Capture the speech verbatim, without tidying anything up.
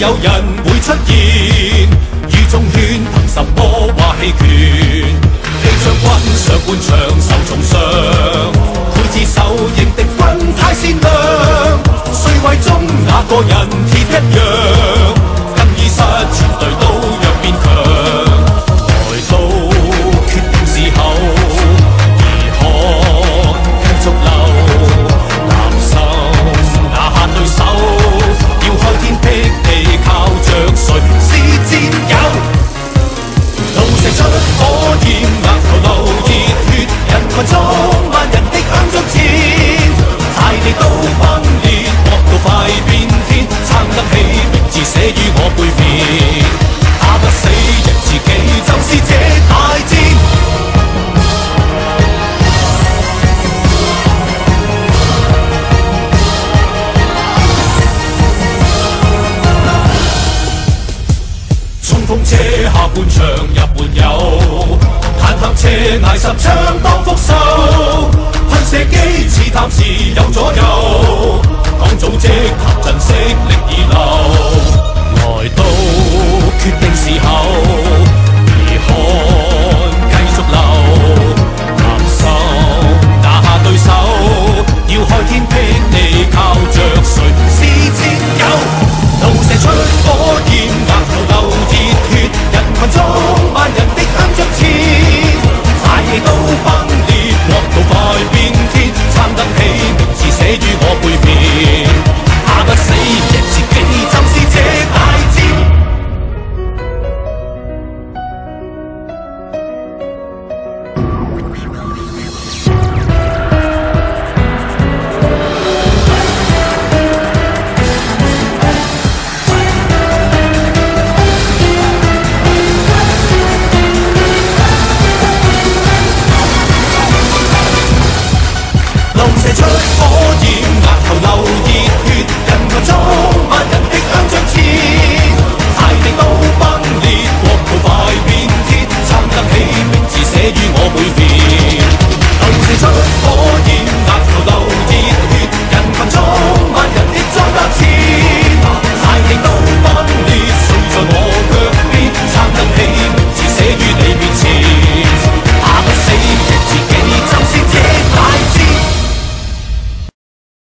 有人會出現，於中圈憑什麼話棄權？你將軍上半場受重傷，配置受刑敵軍太善良，誰為中那個人鐵一樣，更衣室全隊都若變強。來到決定時候，兒看繼續流，男心拿下對手，要開天闢地靠着誰是戰友？怒射出火焰，額頭流熱血，人群中萬人的向着前，大地都崩裂，惡到快變天，撐得起名字寫於我背面，打不死人自己就是這大戰。衝鋒車下半場入沒有，坦克車挨十槍當復仇，噴射機刺探時有左右，講組織談陣式力已流，來到決定時候，兒看繼續流，男心拿下對手，要開天闢地靠着誰是戰友？怒射出火焰，額頭流熱血，人群中萬人的向着前，大地都崩裂，惡到快變天，撐得起名字寫於我背面。